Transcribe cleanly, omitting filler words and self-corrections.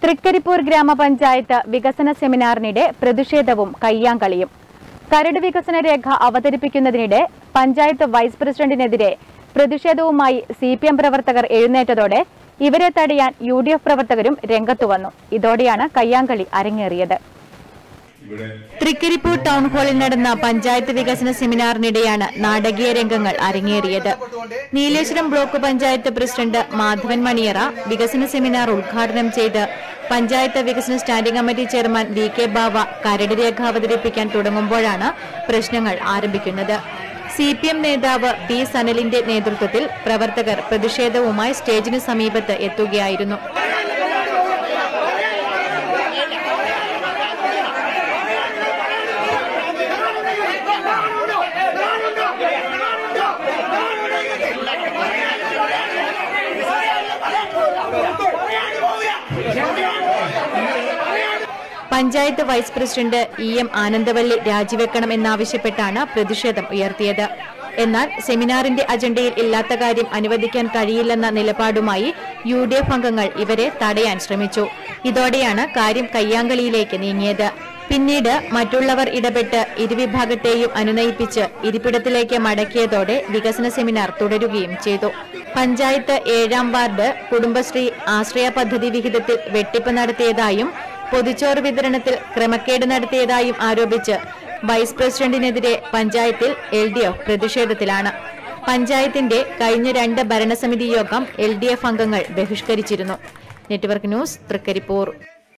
തൃക്കരിപ്പൂർ ഗ്രാമപഞ്ചായത്ത് വികസന സെമിനാറിനിടെ പ്രതിഷേധവും കയ്യാങ്കളിയും. കരട് വികസന രേഖ അവതരിപ്പിക്കുന്നതിനിടെ പഞ്ചായത്ത് വൈസ് പ്രസിഡന്റിനെതിരെ പ്രതിഷേധവുമായി CPM പ്രവർത്തകർ എഴുന്നേറ്റതോടെ ഇവരെ തടയാൻ UDF പ്രവർത്തകരും രംഗത്തുവന്നു. ഇതോടെയാണ് കയ്യാങ്കളി അരങ്ങേറിയത്. തൃക്കരിപ്പൂർ ടൗൺ ഹാളിൽ നടന്ന പഞ്ചായത്ത് വികസന സെമിനാറിനിടെയാണ് നാടകീയ രംഗങ്ങൾ അരങ്ങേറിയത്. നീലേശ്വരം ബ്ലോക്ക് പഞ്ചായത്ത് പ്രസിഡന്റ് മാധവൻ മണിയറ വികസന സെമിനാർ ഉദ്ഘാടനം ചെയ്ത് പഞ്ചായത്ത് വികസന standing committee chairman DK Bava കരട് രേഖ അവതരിപ്പിക്കാൻ തുടങ്ങുമ്പോഴാണ് പ്രശ്നങ്ങൾ ആരംഭിക്കുന്നത്. CPM നേതാവ് P സനലിന്റെ നേതൃത്വത്തിൽ പ്രവർത്തകർ പ്രതിഷേധവുമായി സ്റ്റേജിന് സമീപത്ത് എത്തുകയായിരുന്നു. Panchayat vice president EM Anandavalli രാജിവെക്കണം എന്നാവശ്യപ്പെട്ടാണ് പ്രതിഷേധം ഉയർത്തിയത്. എന്നാൽ സെമിനാറിന്റെ അജണ്ടയിൽ ഇല്ലാത്ത കാര്യം അനുവദിക്കാൻ കഴിയില്ലെന്ന നിലപാടുമായി UDF അംഗങ്ങൾ ഇവരെ തടയാൻ ശ്രമിച്ചു. ഇതോടെയാണ് കാര്യം കയ്യാങ്കളിയിലേക്ക് നീങ്ങിയത്. പിന്നീട് മറ്റുള്ളവർ ഇടപെട്ട് ഇരുവിഭാഗത്തെയും അനുനയിപ്പിച്ച് ഇരിപ്പിടത്തിലേക്ക് മടക്കിയതോടെ വികസന സെമിനാർ തുടരുകയും ചെയ്തു. പഞ്ചായത്ത് 7ാം വാർഡ് കുടുംബശ്രീ ആശ്രയ പദ്ധതി വിഹിതത്തിൽ വെട്ടിപ്പ് നടത്തിയതായും പൊതുച്ചോറ് വിതരണത്തിൽ ക്രമക്കേട് നടത്തിയതായും ആരോപിച്ച് വൈസ് പ്രസിഡന്റിനെതിരെ പഞ്ചായത്തിൽ LDF പ്രതിഷേധത്തിലാണ്. പഞ്ചായത്തിന്റെ കഴിഞ്ഞ 2 ഭരണസമിതി യോഗം LDF അംഗങ്ങൾ ബഹിഷ്കരിച്ചിരുന്നു. Network news, Trikaripur.